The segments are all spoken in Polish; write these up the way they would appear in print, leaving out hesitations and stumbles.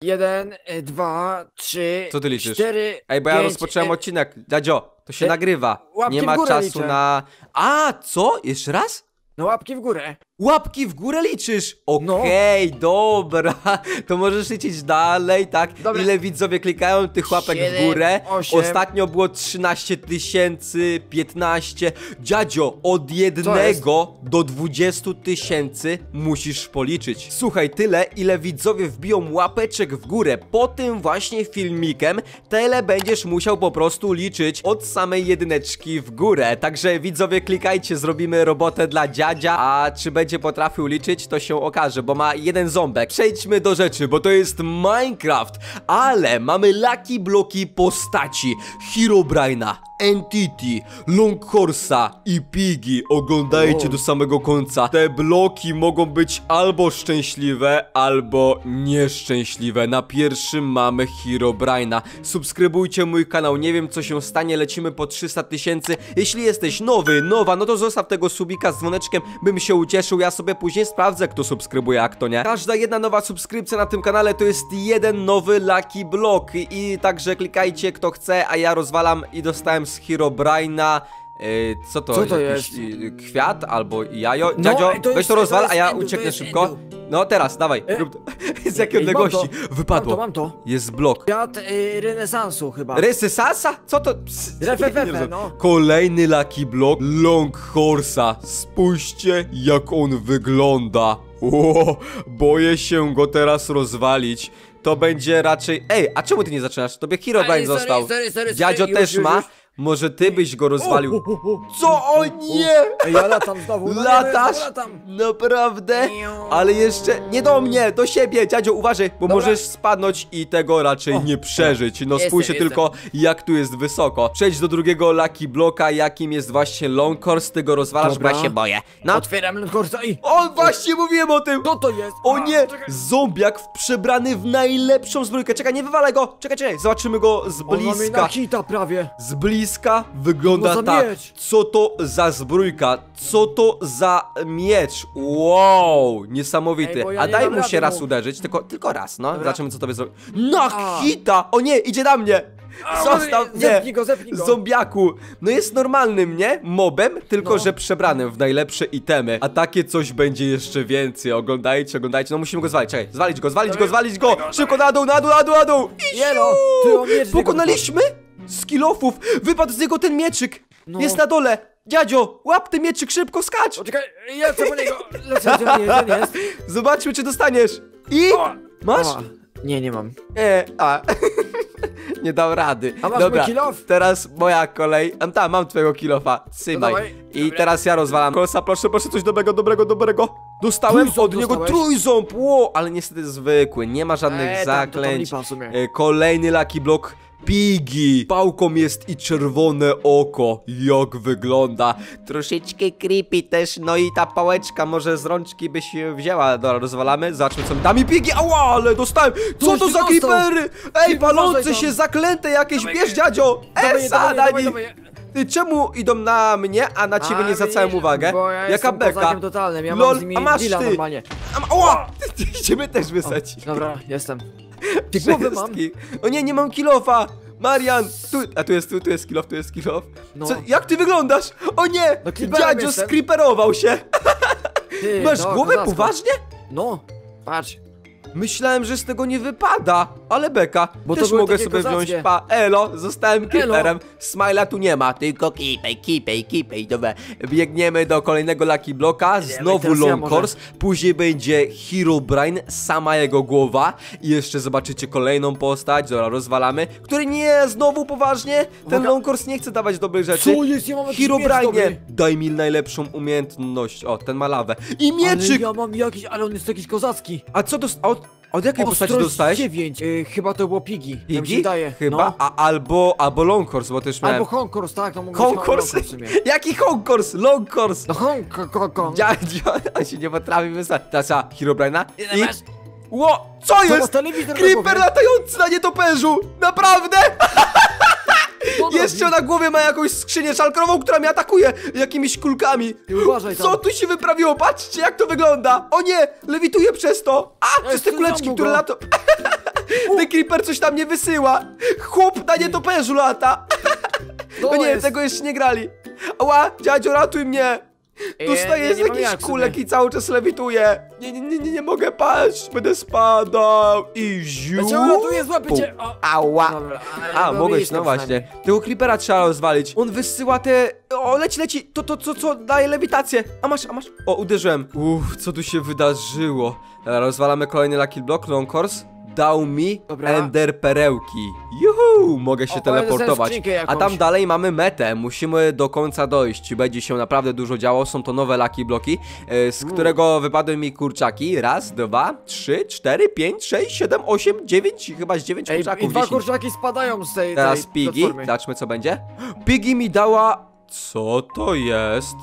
1, 2, 3, Co ty liczysz? 4, Ej, bo ja 5, rozpocząłem odcinek. Dziadzio, to się nagrywa. łapki Nie w ma górę czasu liczę. na... A, co? Jeszcze raz? No łapki w górę. Łapki w górę liczysz! Okej, dobra. To możesz liczyć dalej, tak? Dobra. Ile widzowie klikają tych łapek w 7, górę? 8. Ostatnio było 13 000, 15. Dziadzio, od 1 do 20 000 musisz policzyć. Słuchaj, tyle ile widzowie wbiją łapeczek w górę po tym właśnie filmikiem, tyle będziesz musiał po prostu liczyć od samej jedyneczki w górę. Także widzowie, klikajcie, zrobimy robotę dla dziadzia, a czy będzie potrafił liczyć, to się okaże, bo ma jeden ząbek. Przejdźmy do rzeczy, bo to jest Minecraft, ale mamy Lucky Bloki postaci Herobrine'a, Entity, Longhorsa i Piggy. Oglądajcie do samego końca. Te bloki mogą być albo szczęśliwe, albo nieszczęśliwe. Na pierwszym mamy Herobrine'a. Subskrybujcie mój kanał, nie wiem co się stanie, lecimy po 300 000. Jeśli jesteś nowa, no to zostaw tego subika z dzwoneczkiem, bym się ucieszył. Ja sobie później sprawdzę, kto subskrybuje, a kto nie. Każda jedna nowa subskrypcja na tym kanale to jest jeden nowy Lucky Block. I także klikajcie kto chce, a ja rozwalam i dostałem z Herobrine'a. Co to? Co to Jakiś, jest? Kwiat albo jajo? No, Dziadzio, to weź jest- to rozwal, to jest a ja endu, to ucieknę jest szybko. endu. No teraz, dawaj, rób to. Z jakiej Ej, mam odległości? to. Wypadło. Mam to. Jest blok. Kwiat renesansu chyba. Renesansa? Co to? Refefefe, no. Kolejny Lucky Block Longhorsa. Spójrzcie, jak on wygląda. O, boję się go teraz rozwalić. To będzie raczej... Ej, a czemu ty nie zaczynasz? Tobie Herobrine Ej, sorry, został. sorry, Dziadzio już, też już, ma. już. Może ty byś go rozwalił. Co? O nie! Ej, ja latam znowu. No Latasz? Nie, latam. Naprawdę? Ale jeszcze nie do mnie, do siebie. Dziadzio, uważaj, bo Dobra. możesz spadnąć i tego raczej nie przeżyć. No spójrzcie Jestem. tylko, jak tu jest wysoko. Przejdź do drugiego Lucky Bloka, jakim jest właśnie Longhorse. Ty go rozwalasz, Dobra. bo ja się boję. No. Otwieram Longhorsa i... O, właśnie mówiłem o tym! Co to jest? O nie! Czekaj. Zombiak przebrany w najlepszą zbrojkę. Czekaj, nie wywalaj go! Czekaj, zobaczymy go z On ma mnie na bliska. hita prawie. Z bliska wygląda Co za tak. miecz? Co to za zbrójka? Co to za miecz? Wow, niesamowity. Ej, bo ja A nie daj dam mu się rady, raz no. uderzyć, tylko raz, no. Dobra. Zobaczymy co tobie zrobi. Na A. hita! O nie, idzie na mnie! Zostaw mnie! Zepnij go. Zombiaku! No jest normalnym, nie? Mobem, tylko No. że przebranym w najlepsze itemy. A takie coś będzie jeszcze więcej. Oglądajcie. No musimy go zwalić, czekaj. Zwalić go! Szybko na dół! Jelo, ty o miecz. Pokonaliśmy? Z kilofów! Wypadł z niego ten mieczyk! No. Jest na dole! Dziadzio, łap ten mieczyk, szybko skacz! Czekaj, ja chcę po niego. Lecę, gdzie on jest? Zobaczmy, czy dostaniesz! I... Masz? O, nie mam. Nie dał rady. A masz Dobra, mój kilof? teraz moja kolej. Mam twojego kilofa. Trzymaj. No dawaj. I Dobra. teraz ja rozwalam. Kolsa, proszę, coś dobrego. Dostałem Trójząb od niego dostałeś? trójząb. Wow, ale niestety zwykły. Nie ma żadnych Tam to zaklęć. lipa w sumie. Kolejny Lucky Block. Piggy. Pałką jest i czerwone oko. Jak wygląda. Troszeczkę creepy też. No i ta pałeczka może z rączki by się wzięła. Dobra, rozwalamy. Zobaczmy co mi da mi Piggy. Ała, ale dostałem. Co Coś to ty za dostał. creepery? Ej, Ty palące uważaj się, tam. zaklęte jakieś. Dawaj, Bierz, dziadzio. Dawaj, Sadani. dawaj. Ty czemu idą na mnie, a na ciebie nie zwracałem widzisz, uwagę? Bo ja Jaka jestem beka. kozakiem totalnym, ja Lol, mam z nimi a masz deala ty. normalnie. Ała! Idziemy też wysać. Dobra, jestem. Ty głowy mam. Wszystkich. O nie mam kilofa! Marian! Tu jest kilof. No. Jak ty wyglądasz? O nie! No, creeperem Dziadzio jestem. skriperował się! Ty, Masz no, głowę kozacko. poważnie? No, patrz. Myślałem, że z tego nie wypada, ale beka. Bo to też były mogę takie sobie wziąć. kozackie. Elo, zostałem creeperem. Smile'a tu nie ma, tylko kipej. Dobra, biegniemy do kolejnego Lucky Blocka. Znowu teraz ja Longhorse. Później będzie Herobrine, sama jego głowa. I jeszcze zobaczycie kolejną postać. Dobra, rozwalamy. Który nie, znowu poważnie. Ten Uwaga. Longhorse nie chce dawać dobrych rzeczy. Co jest? Ja mam jakiś miecz Herobrine, dobry. daj mi najlepszą umiejętność. O, ten ma lawę. I mieczyk! Ale ja mam jakiś, ale on jest jakiś kozacki. A co od jakiej postaci dostałeś? 9. Chyba to było Piggy. Tak mi się Piggy? wydaje. Chyba, No. albo Longhorse, bo też miałem... Albo Honkhorst, tak, to mógł być Honkhorse? Honkhorst w sumie. Jaki Honkhorse? Longhorse! No Honkhorst. Dziadzio, on się nie potrafi wysłać. Teraz ja, Herobrine'a i... masz? Ło, co masz jest? telewizor na Creeper głowie? latający na nietoperzu! Naprawdę! Co to Jeszcze robi? na głowie ma jakąś skrzynię szalkrową, która mnie atakuje jakimiś kulkami. Ty uważaj tam. Co tu się wyprawiło? Patrzcie jak to wygląda. O nie, lewituję przez to. A, przez te ty kuleczki, zamknął które go. lato... Creeper coś tam nie wysyła. Chłop na nietoperzu lata. To No nie, jest. tego jeszcze nie grali. Ała, dziadzio, ratuj mnie. Dostaję z mam jakiś jak kulek sobie. i cały czas lewituję. Nie mogę paść, będę spadał. I ziu. Dlaczego ratuję, złapię cię? O, Ała. dobra, ale A, było mogłeś, blisko no właśnie. Tego creepera trzeba rozwalić. On wysyła te... O, leci. Co daje lewitację. A masz. O, uderzyłem. Co tu się wydarzyło? Dobra, rozwalamy kolejny Lucky Block, Long Course. Dał mi Dobra. ender perełki. Juhu, mogę się O, teleportować. skrzynkę jakąś. A tam dalej mamy metę. Musimy do końca dojść. Będzie się naprawdę dużo działo. Są to nowe Lucky Bloki, z którego wypadły mi kurczaki. Raz, dwa, trzy, cztery, pięć, sześć, siedem, osiem, dziewięć. Chyba z 9 Ej, kurczaków. i 2 10. kurczaki spadają z tej Teraz tej Piggy, platformy. zobaczmy co będzie. Piggy mi dała... Co to jest?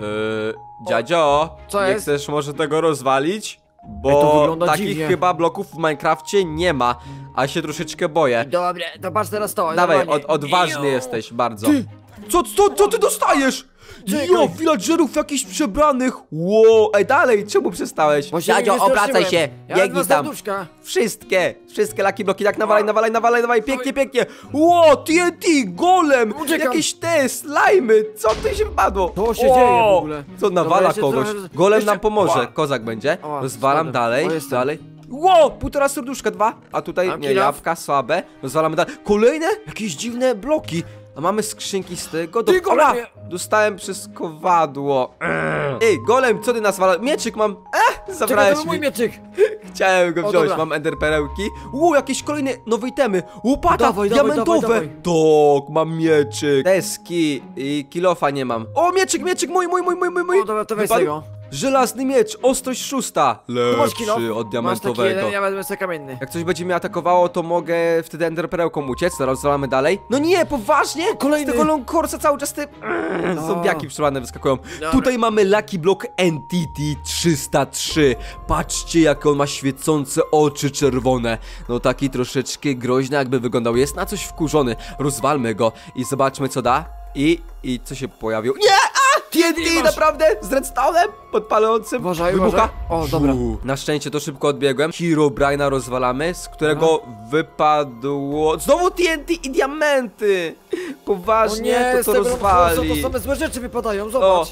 Dziadzio, Co nie jest? chcesz może tego rozwalić? Ej, to Bo wygląda takich dziwnie. chyba bloków w Minecrafcie nie ma, a się troszeczkę boję. Dobra, to patrz teraz to. Dawaj, normalnie. odważny Iu. jesteś bardzo. Ty! Co ty dostajesz? Czekaj. Jo, villagerów jakichś przebranych. Ło, ej dalej, czemu przestałeś? Bo się Dziadzio, nie obracaj wystraszyłem. się, Ja mam biegnij dwa tam. serduszka. Wszystkie Lucky Bloki, tak nawalaj, pięknie. Ło, TNT, golem, Uciekam. jakieś te slajmy, co tu się wpadło? To się dzieje w ogóle. Co nawala Dobra, jeszcze kogoś, trochę- golem jeszcze- nam pomoże, Ła. kozak będzie, Ła, rozwalam spadłem. dalej, O, jestem. dalej. Ło, półtora serduszka, 2, a tutaj Mam nie, kill off. jabłka słabe, rozwalamy dalej. Kolejne? Jakieś dziwne bloki. A mamy skrzynki z tego. Ty, Ola, golemie! dostałem przez kowadło. Ej, golem, co ty nazwala? Mieczyk mam. Czekaj, Zabrałeś to był mój mi. mieczyk. Chciałem go O, wziąć, dobra. mam ender perełki. Jakieś kolejne nowe itemy. Łopata, Dawaj, diamentowe. dawaj. Tak, mam mieczyk. Deski i kilofa nie mam. O, mieczyk, mój. O, dobra, to weź Wypadł? tego. Żelazny miecz, ostrość 6. Tu masz kilo. Lepszy od Masz taki diamentowego. jeden, ja wezmę sobie kamienny. Jak coś będzie mnie atakowało, to mogę wtedy ender perełką uciec. Teraz rozwalamy dalej. No nie, poważnie? Kolejny. Z tego long course'a cały czas te zombiaki przylane wyskakują. Dobra. Tutaj mamy Lucky Block Entity 303. Patrzcie, jak on ma świecące oczy czerwone. No taki troszeczkę groźny jakby wyglądał. Jest na coś wkurzony. Rozwalmy go i zobaczmy co da. I co się pojawiło? Nie! TNT masz. naprawdę? Z redstone'em? Podpalającym? Uważaj, Wybucha? uważaj. O, dobra. Na szczęście to szybko odbiegłem. Herobrine'a rozwalamy, z którego wypadło... Znowu TNT i diamenty! O Poważnie, nie, z to tego rozwali. to same złe rzeczy wypadają, O, zobacz.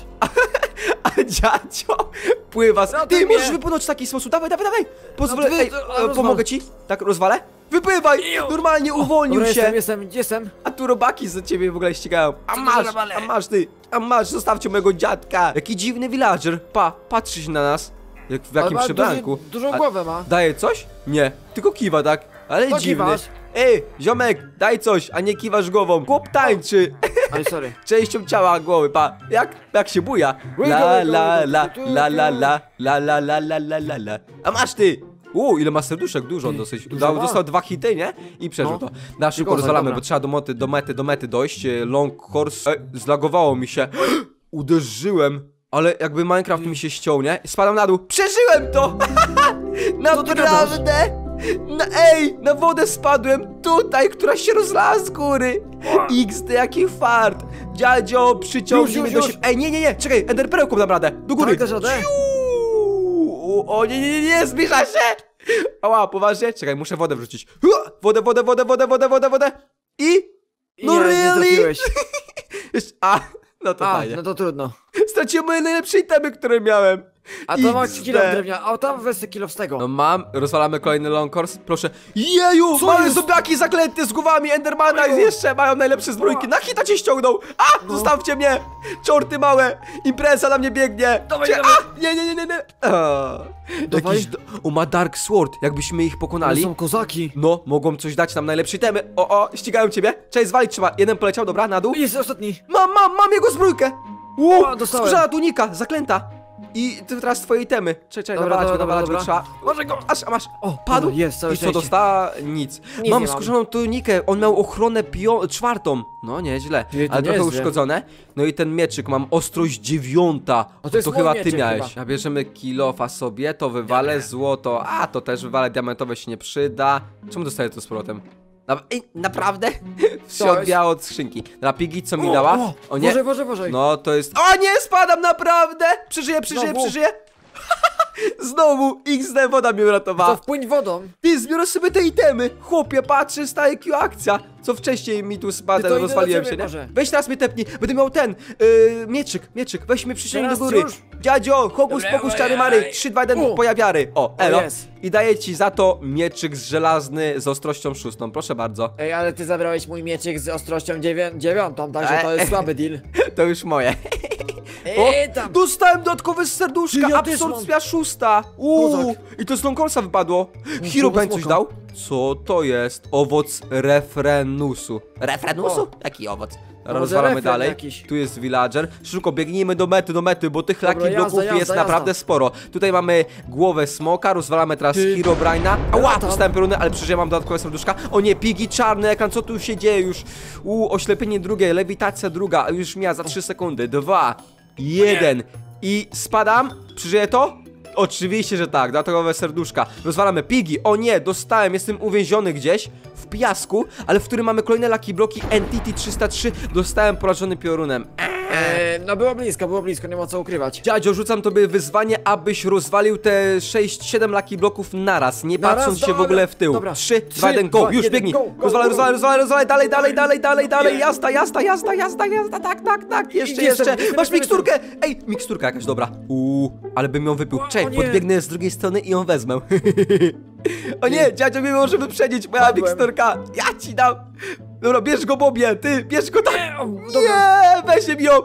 a dziadzio pływa. Ratuj Ty mnie. możesz wypłynąć w taki sposób. Dawaj. Pozwolę. No ty, Ej, rozwal. pomogę ci. Tak, rozwalę. Wypływaj! Normalnie uwolnił Dobra, się. jestem. A tu robaki za ciebie w ogóle ścigają. A masz, zostawcie mojego dziadka. Jaki dziwny villager. patrzy się na nas. Jak w jakim przybranku. Dużą A- głowę ma. Daje coś? Nie, tylko kiwa, tak? Ale To dziwny. kiwasz? Ej, ziomek, daj coś, a nie kiwasz głową. Chłop tańczy. Oj, sorry. Częścią ciała głowy, jak się buja. La. A masz ty! Ile ma serduszek, dużo dosyć. Dużo ma. Dostał 2 hity, nie? I przeżył No. to. Na szybko Kozak, rozwalamy, dobra. bo trzeba do mety dojść. Long course. Zlagowało mi się. Uderzyłem. Ale jakby Minecraft mi się ściął, nie? Spadam na dół. Przeżyłem to! Naprawdę! Na wodę spadłem tutaj, która się rozlała z góry. XD, jaki fart. Dziadzio, przyciągnij mnie do Już. siebie. Ej, nie, czekaj, ender perełką dam radę. Do góry. Tak, dasz radę? Ciu! O, nie, zbliża się. Ała, poważnie? Czekaj, muszę wodę wrzucić. Wodę. I... No Nie, nie really? trafiłeś. No to fajnie. No to trudno. Straciłem moje najlepsze itemy, które miałem. A to masz XD. kilo drewnia, a tam weź sobie kilo z tego. No mam, rozwalamy kolejny long course, proszę. Jeju, Co mamy jest? zombiaki zaklęte z głowami Endermana i jeszcze mają najlepsze zbrojki. Na hita cię ściągnął. Zostawcie mnie, czorty małe. Impreza na mnie biegnie. Dawaj, Cie- dawaj. Nie. Dawaj. O, ma Dark Sword, jakbyśmy ich Ale pokonali. są kozaki. No, mogą coś dać nam najlepsze itemy. Ścigają ciebie. Cześć, zwalić trzeba. Jeden poleciał, dobra, na dół. Jest ostatni. Mam jego zbrójkę. O, dostałem. Skórzana tunika, zaklęta. I teraz twoje itemy. Czekaj, nawalać go trzeba. Może go. A masz. O, Padł? dobra, jest, całe I co szczęście. dostała? Nic. nie Mam mam. skórzaną tunikę, on miał ochronę 4. No, nieźle. Ty, to Ale nie trochę jest źle. uszkodzone. No i ten mieczyk, mam ostrość 9. O, to jest mój chyba ty mieczyk miałeś. chyba. A bierzemy kilofa sobie, to wywalę złoto. A, to też wywalę, diamentowe się nie przyda. Czemu dostaję to z powrotem? Naprawdę? Się odbijało od skrzynki. Dla Piggy, co mi dała? O nie. Boże. No to jest... O nie, spadam naprawdę! Przeżyję. Znowu. Znowu XD, woda mnie To uratowała. wpłyń wodą. Ty, zbiorę sobie te itemy. Chłopie, patrzę, staje Q akcja. Co wcześniej mi tu Ty, spadł, to idę rozwaliłem do się, ciebie nie? może. Weź teraz mnie tepnij, będę miał ten, mieczyk, weź mnie przyciągnij do Teraz góry. już? Dziadzio, hokus Dobra, pokus, oj, czary oj, mary, oj. 3, 2, 1, U. pojawiary. O, elo. jest. I daję ci za to mieczyk z żelazny z ostrością 6, proszę bardzo. Ej, ale ty zabrałeś mój mieczyk z ostrością 9, także to jest słaby deal. To już moje. O, Ej, tam. dostałem dodatkowe serduszka, Ty, ja też absorpcja 6. Kozak. I to z Longcorsa wypadło. Herobrine coś smoka. dał? Co to jest? Owoc refrenusu. Refrenusu? O. Jaki owoc? może Rozwalamy refren dalej. jakiś. Tu jest villager. Szybko biegnijmy do mety, bo tych Dobra, lucky bloków jazda, jest jazda. naprawdę sporo. Tutaj mamy głowę smoka, rozwalamy teraz Ty. Herobrine'a. Ała, tam. dostałem pioruny, ale przeżyję, mam dodatkowe serduszka. O nie, pigi, czarny ekran, co tu się dzieje już? Oślepienie drugie, lewitacja druga, już miała za 3 sekundy. 2, 1 i spadam. Przeżyję to? Oczywiście, że tak, dodatkowe serduszka. Rozwalamy pigi. O nie, dostałem, jestem uwięziony gdzieś w piasku, ale w którym mamy kolejne lucky bloki Entity 303. Dostałem porażony piorunem. No było blisko, nie ma co ukrywać. Dziadzio, rzucam tobie wyzwanie, abyś rozwalił te 6-7 lucky bloków naraz, nie Naraz? patrząc się w Dobra, ogóle w tył. dobra. 3, 2, 1, go, 2, już 1, biegnij. go, go, Rozwalaj, go. rozwalaj, dalej, jazda, jeszcze, Jestem, Masz jestem. miksturkę! Ej, miksturka jakaś dobra. Ale bym ją wypił. O Czekaj, nie. podbiegnę z drugiej strony i ją wezmę. O nie, dziadzio mnie może wyprzedzić, moja Padłem. miksturka. Ja ci dam. Dobra, bierz go, Bobie, ty, bierz go tak. Nie, o, dobra. Nie, weź mi ją.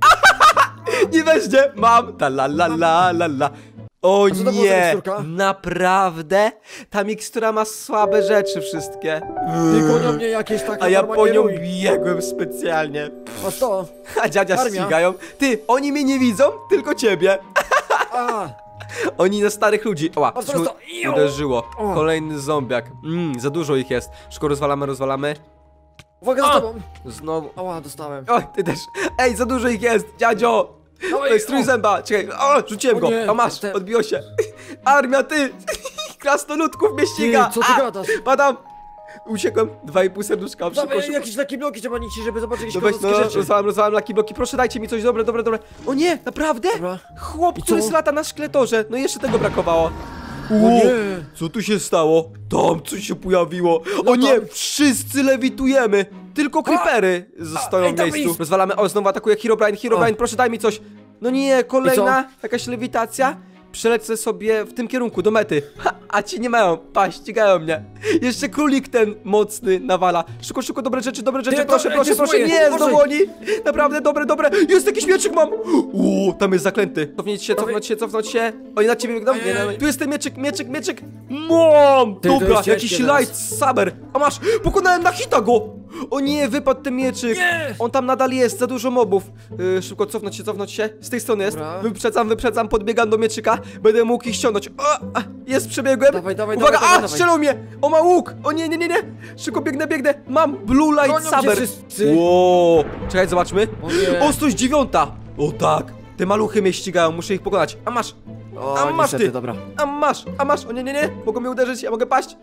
Nie weźmie! Mam! Ta la la la la la. O co to była za nie! miksturka? Naprawdę? Ta mikstura ma słabe rzeczy wszystkie. Ty gonią mnie jakieś takie A ja po normalnie nią rój. biegłem specjalnie. A co? A dziadzia Armia. ścigają. Ty, oni mnie nie widzą, tylko ciebie. A, Oni na starych ludzi. Oła, O, coś mu prosto. Iu. uderzyło. O. Kolejny zombiak. Za dużo ich jest. Szybko rozwalamy. uwaga za O. tobą. Znowu. Ała, dostałem. Oj, ty też. Ej, za dużo ich jest, dziadzio. Dawaj, To jest o. trójzęba, czekaj, rzuciłem O go, nie, a masz, te- odbiło się. Armia, ty, krasnoludków mnie ściga. Ty, co ty gadasz? Padam, uciekłem, 2,5 serduszka, szybko, Dawaj, szybko. jakieś takie bloki trzeba nici, żeby zobaczyć jakieś No weź, kozackie rzeczy. rozwalam lucky bloki, proszę dajcie mi coś, dobre. O nie, naprawdę? Dobra. Chłop, I który co? lata na szkletorze, no jeszcze tego brakowało. O nie. Co tu się stało? Tam coś się pojawiło. No O nie, tam. wszyscy lewitujemy. Tylko creepery stoją ej, w tam miejscu. jest. Rozwalamy, znowu atakuje Herobrine, proszę daj mi coś. No nie, kolejna jakaś lewitacja. Przelecę sobie w tym kierunku, do mety. A ci nie mają, ścigają mnie. Jeszcze królik ten mocny nawala. Szybko, dobre rzeczy, Ty, proszę, to jest moje, nie, uważaj. znowu oni. Naprawdę, dobre. Jest jakiś mieczyk mam. Tam jest zaklęty. Cofnąć się. Oni na ciebie biegną. Ajaj. Tu jest ten mieczyk. Mam! Ty, to Dobra, jest jakiś ciężkie teraz. light saber. A masz, pokonałem na hita go. O nie, wypadł ten mieczyk. Nie. On tam nadal jest, za dużo mobów. Szybko cofnąć się. Z tej strony jest. Dobra. Wyprzedzam, podbiegam do mieczyka. Będę mógł ich ściągnąć. Jest, przebiegłem. Dawaj, Uwaga, dawaj. strzelą mnie. O, ma łuk. O nie. Szybko biegnę. Mam blue light Gonią cię saber. wszyscy. Wow. Czekaj, zobaczmy. O nie. Ostrość 9. O tak. Te maluchy mnie ścigają, muszę ich pokonać. A masz. O, A masz niestety, ty. dobra. A masz. O nie. Mogą mnie uderzyć, ja mogę paść.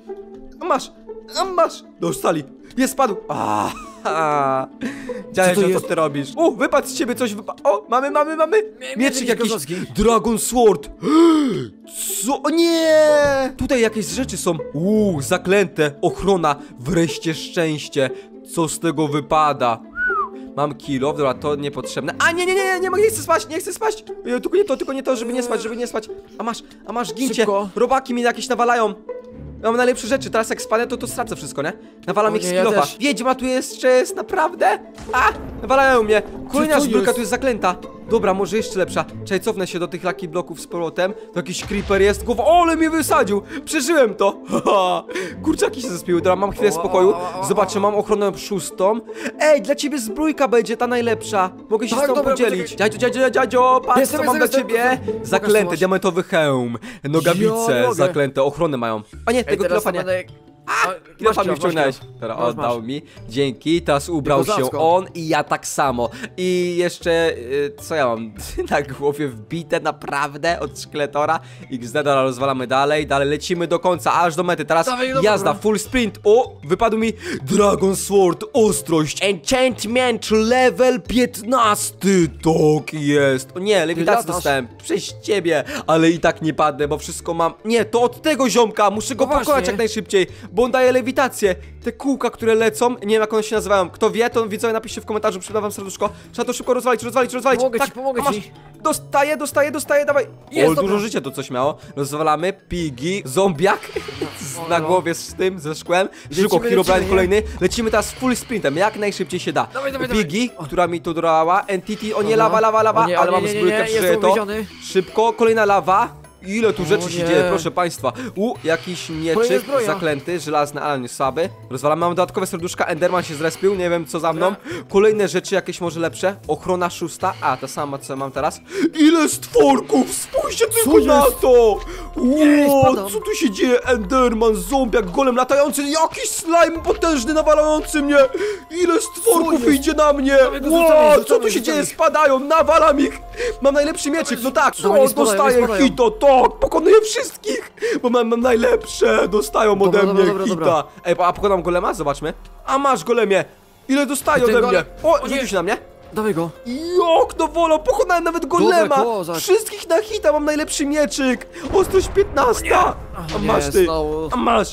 A masz. Dostali. Jest, spadł. Dziadek, Co to co jest? ty robisz? Wypadł z ciebie coś, O, mamy. Mieczyk jakiś. kozowski. Dragon Sword. Co? O nie! Tutaj jakieś rzeczy są. Zaklęte. Ochrona. Wreszcie szczęście. Co z tego wypada? Mam kilo, dobra, to niepotrzebne. A nie chcę spaść. Tylko nie to, żeby nie spać. A masz, gincie. Szybko. Robaki mi jakieś nawalają. Ja mam najlepsze rzeczy, teraz jak spadnę, to stracę wszystko, nie? Nawalam O ich nie, z ja kilofa. też. Wiedźma tu jeszcze jest, naprawdę? Nawalają mnie. Kolejna Co to zbrojka jest? tu jest zaklęta. Dobra, może jeszcze lepsza. Czekaj, cofnę się do tych lucky bloków z powrotem. To jakiś creeper jest. Głowa, ale mnie wysadził. Przeżyłem to. Kurczaki się zespiły. Dobra, mam chwilę spokoju. Zobaczę, mam ochronę 6. Ej, dla ciebie zbrójka będzie ta najlepsza. Mogę się Tak, z tobą dobra, podzielić. poczekaj. Dziadzio, patrz, Jestem, co mam dla jestem, ciebie. pokaż, Zaklęte, co masz. diamentowy hełm. Nogawice, Ja mogę. zaklęte, ochronę mają. A nie, tego teraz kilofa nie. będę Kilofa mi masz wciągnąłeś. kilo. Teraz Masz, oddał masz. mi. Dzięki, teraz ubrał się Kozacko. on i ja tak samo. I jeszcze, co ja mam na głowie wbite naprawdę od szkieletora. XD, dobra, rozwalamy dalej, lecimy do końca, aż do mety. Teraz Dawaj, dobra. jazda, full sprint. O, wypadł mi Dragon Sword, ostrość, enchantment level 15. Tak jest. O nie, lewitację latasz. dostałem przez ciebie, ale i tak nie padnę, bo wszystko mam. Nie, to od tego ziomka, muszę go No właśnie. pokonać jak najszybciej, bo on daje lewitację. Te kółka, które lecą, nie wiem jak one się nazywają. Kto wie, to widzowie napiszcie w komentarzu, przydam wam serduszko. Trzeba to szybko rozwalić. Pomogę a ci. Dostaję, dawaj. Jest, O, dobra. dużo życia to coś miało. Rozwalamy, pigi, zombiak na no. głowie z tym, ze szkłem. Szybko, Lecimy, Herobrine nie? kolejny. Lecimy teraz full sprintem, jak najszybciej się da. Dawaj. Pigi, która mi tu dorała. Entity, o nie, Dobra. lawa, O nie, ale o nie, mam nie, zbrójkę, nie, przeżyję jestem to. uwięziony. Szybko, kolejna lawa. Ile tu rzeczy się nie. dzieje, proszę państwa. Jakiś Kolejna mieczyk zbroja. zaklęty, żelazny, ale nie słaby. Rozwalamy, mamy dodatkowe serduszka, Enderman się zrespił, nie wiem co za mną. Kolejne rzeczy jakieś może lepsze. Ochrona 6, a ta sama co mam teraz. Ile stworków, spójrzcie tylko jest? na to. Nie, Ło, spadam. co tu się dzieje? Enderman, zombiak, golem latający, jakiś slime potężny nawalający mnie. Ile stworków jest? idzie na mnie. Dawaj go, Ło, rzucamy, co tu rzucamy, się dzieje? rzucamy. Spadają, nawalam ich. Mam najlepszy mieczyk, no tak, Dawaj, nie co, spadają, nie dostaję spadają. hito, tak, pokonuję wszystkich, bo mam najlepsze, dostają ode Dobra, mnie dobra, hita. dobra. Ej, a pokonam golema? Zobaczmy. A masz golemie, ile dostaje Ten ode mnie? golem- O, o nie. rzucił się na mnie. Dawaj go. Jak to wolą, pokonałem nawet golema. kozak. Wszystkich na hita, mam najlepszy mieczyk. Ostrość 15. A nie, masz ty, znowu.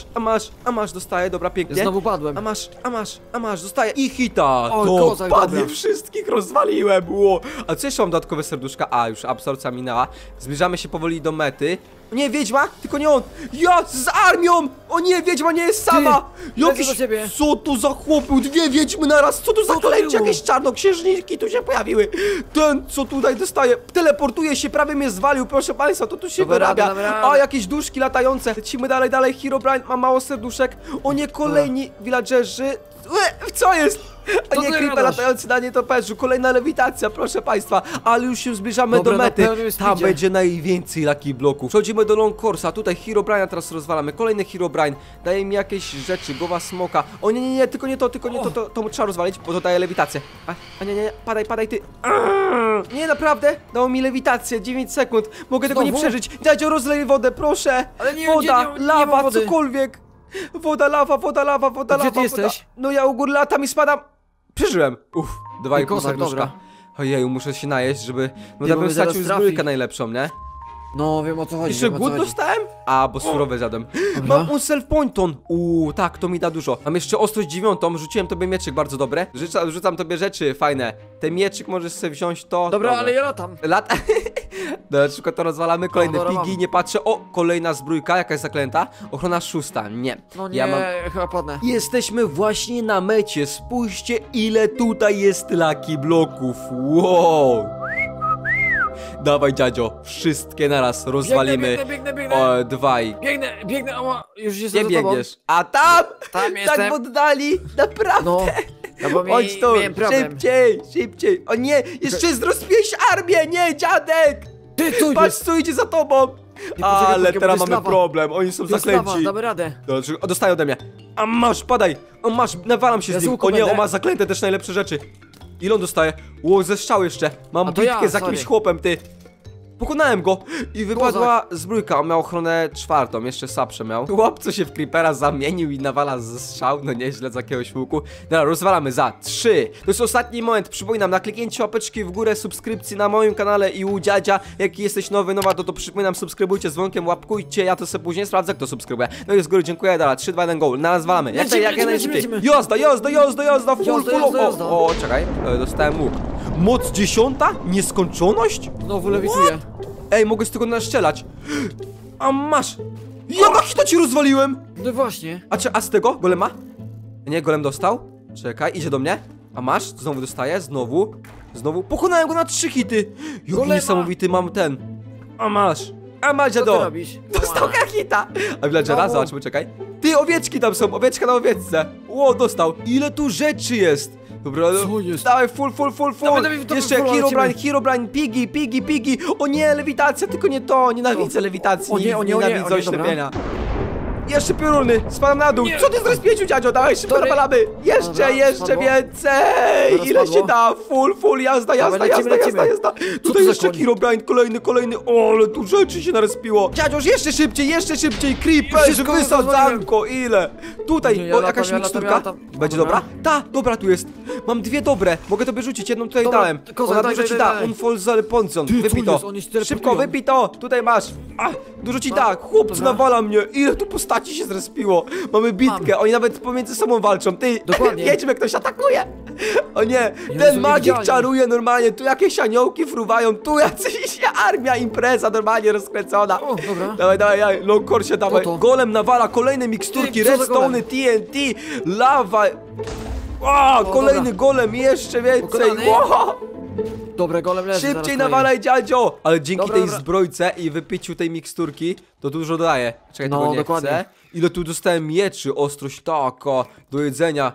a masz, dostaję, dobra, pięknie. Znowu padłem. A masz, dostaję i hita. O, To kozak, padnie, dobra. wszystkich rozwaliłem, ło. A co jeszcze mam dodatkowe serduszka? A, już absorpcja minęła. Zbliżamy się powoli do mety. Nie, wiedźma, tylko nie on. Ja z armią! O nie, wiedźma nie jest sama! lecę do ciebie. Co to za chłop był? Dwie wiedźmy naraz! Co to za to klęcie? było? Jakieś czarnoksiężniki tu się pojawiły! Ten, co tutaj dostaje, teleportuje się, prawie mnie zwalił, proszę państwa, to tu się Dobra, wyrabia. dobra, dobra. A, jakieś duszki latające. Lecimy dalej, Herobrine ma mało serduszek. O nie, kolejni villagerzy. Co jest? A Co nie, ty creeper gadasz? latający na nietoperzu. Kolejna lewitacja, proszę państwa. Ale już się zbliżamy Dobra, do na mety. pełnym Tam speedzie. będzie najwięcej Lucky bloków. Przechodzimy do Long Course'a. Tutaj Herobrine'a teraz rozwalamy. Kolejny Herobrine. Daje mi jakieś rzeczy. Głowa smoka. O nie, tylko nie to, to trzeba rozwalić, bo to daje lewitację. A nie, padaj ty. Nie, naprawdę? Dało mi lewitację. 9 sekund. Mogę tego nie Znowu? przeżyć. Dziadzio, rozlej wodę, proszę. Ale nie, Woda, nie ma lawa, wody. cokolwiek. Woda, lawa. Gdzie ty jesteś? No ja u góry latam i spadam. Przeżyłem. Uff, 2,5 kozak, serduszka. dobra. Ojeju, muszę się najeść, żeby... No Ty, ja bo bym mnie zaraz stracił trafi. zbrójkę najlepszą, nie? No, wiem o co chodzi. Jeszcze wiem, o co głód chodzi. dostałem? A, bo surowe zjadłem. Dobra. Mam unself pointon. Tak, to mi da dużo. Mam jeszcze ostrość 9, rzuciłem tobie mieczyk bardzo dobre. Rzucam tobie rzeczy fajne. Ten mieczyk możesz sobie wziąć to. Dobra, ale ja latam. Na przykład to rozwalamy, kolejne dobra, pigi, mam. nie patrzę. O, kolejna zbrójka, jakaś zaklęta. Ochrona 6, nie. No nie, Ja mam... chyba padnę. Jesteśmy właśnie na mecie. Spójrzcie, ile tutaj jest Lucky bloków. Wow. Dawaj, dziadzio, wszystkie naraz rozwalimy. Biegnę. O, dwaj. Biegnę, ała, już Nie jestem za tobą. biegniesz. A tam! Tam Tak jestem. w oddali! Naprawdę! No bo Chodź tu! miałem problem. Szybciej! O nie! Jeszcze zrozpiłeś armię! Nie, dziadek! Ty, tu Patrz, jest. co idzie za tobą! poczekaj, Ale bo teraz jest mamy lawa. problem, oni są To jest lawa, zaklęci. damy radę. Dobrze, dostaje ode mnie. A masz, padaj! O masz, nawalam się Ja z z nim. łuku O nie, będę. on ma zaklęte też najlepsze rzeczy. Ile on dostaje? Ło, ze strzał jeszcze. Mam A to bitkę ja, z jakimś sorry. chłopem, ty. Pokonałem go i wypadła zbrójka. On miał ochronę 4, jeszcze sapsze miał. Chłop, co się w creepera zamienił i nawala ze strzał. No nieźle z jakiegoś łuku. Dobra, rozwalamy za 3. To jest ostatni moment. Przypominam, na kliknięcie łapeczki w górę, subskrypcji na moim kanale i u dziadzia. Jak jesteś nowa, to przypominam, subskrybujcie z dzwonkiem, łapkujcie. Ja to sobie później sprawdzę, kto subskrybuje. No i z góry dziękuję. Dobra, 3, 2, 1, go. Nazwalamy. Jak najszybciej. Jazda, Jazda. O, czekaj. Dostałem łuk. Moc 10? Nieskończoność? Znowu lewituję. Ej, mogę z tego naszczelać. A masz. Jaka hita ci rozwaliłem? No właśnie. A z tego? Golema? Nie, golem dostał. Czekaj, idzie do mnie. A masz? Znowu dostaję, znowu. Pokonałem go na 3 hity. Jaki Golema. niesamowity mam ten. A masz, Co ty dziado. robisz? Dostał hita. A villagera, Znowu. zobaczmy, czekaj. Ty, owieczki tam są, owieczka na owieczce. Ło, dostał. Ile tu rzeczy jest? Dobra, Co jest? dawaj, full. Dawaj, Jeszcze full, Herobrine, pigi. O nie, lewitacja, tylko nie to. Nienawidzę lewitacji, O nie, nienawidzę dobra. oślepienia. Jeszcze pioruny, spadam na dół. Co ty zrespieciu, dziadzio? Dawaj, szybko Sorry. napalamy. Jeszcze, Dobra, jeszcze spadło. więcej. Dobra, Ile spadło. się da? Full, jazda, Dawaj, lecimy. jazda. Co Tutaj to jeszcze za koń? Herobrine, kolejny. O, ale tu rzeczy się narespiło. Dziadzioż, jeszcze szybciej. Creeper, Wszystko wysadzanko, ile? Tutaj, Nie, ja o, latam, jakaś ja latam, miksturka. ja latam. Będzie Dobra. dobra? Dobra, tu jest. Mam dwie dobre. Mogę tobie rzucić, jedną tutaj Dobra, dałem. kozak, Ona daj, dużo daj, ci daj, da. daj. Unfalzale Ponzon. Ty, co Wypij to. jest? Oni się teleportują. Szybko, wypij to. Tutaj masz. Dużo ci da. Chłopcy Dobra. nawala mnie. Ile tu postaci się zrespiło. Mamy bitkę. Oni nawet pomiędzy sobą walczą. Ty, Dokładnie. jedźmy, ktoś atakuje. O nie, Jezu, ten magik niewidzialni. czaruje normalnie. Tu jakieś aniołki fruwają. Tu jacyś armia, impreza normalnie rozkręcona. O, dobra. Dawaj, longkorsie, dawaj. to? Golem nawala kolejne miksturki, Ty, co za redstone, golem? TNT, lawa. O, kolejny golem, jeszcze więcej. Pokonany? Wow. Dobre, golem leży. zaraz Szybciej kolejny. nawalaj, dziadzio! Ale dzięki Dobra, tej dobra. zbrojce i wypiciu tej miksturki, to dużo daje. Czekaj, No, tego nie dokładnie. chcę. Ile tu dostałem mieczy, ostrość taka, do jedzenia.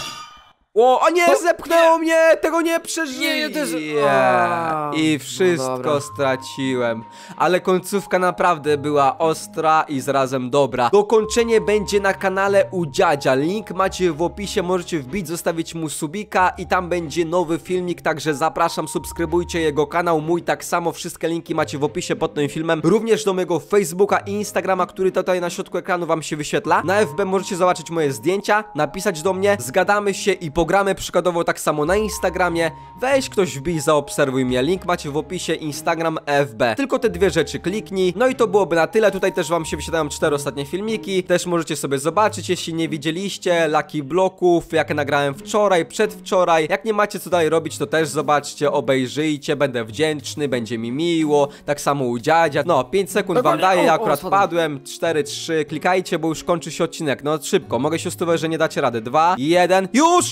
O, a nie, zepchnęło mnie! Tego nie przeżyję! Nie, ja też- A, I no wszystko dobra. straciłem. Ale końcówka naprawdę była ostra i zarazem dobra. Dokończenie będzie na kanale u dziadzia. Link macie w opisie, możecie wbić, zostawić mu subika i tam będzie nowy filmik, także zapraszam, subskrybujcie jego kanał, mój tak samo, wszystkie linki macie w opisie pod tym filmem. Również do mojego Facebooka i Instagrama, który tutaj na środku ekranu wam się wyświetla. Na FB możecie zobaczyć moje zdjęcia, napisać do mnie, zgadamy się i pogramy przykładowo tak samo na Instagramie. Weź ktoś wbij, zaobserwuj mnie, link macie w opisie, Instagram, FB. Tylko te dwie rzeczy kliknij. No i to byłoby na tyle, tutaj też wam się wyświetlają 4 ostatnie filmiki, też możecie sobie zobaczyć, jeśli nie widzieliście, Lucky Bloków, jak nagrałem wczoraj, przedwczoraj. Jak nie macie co dalej robić, to też zobaczcie, obejrzyjcie, będę wdzięczny, będzie mi miło, tak samo u dziadzia. No, 5 sekund wam Dokładnie. daję, ja O, akurat spadłem. padłem, 4, 3, klikajcie, bo już kończy się odcinek. No szybko, mogę się ustować, że nie dacie rady. 2, 1, już!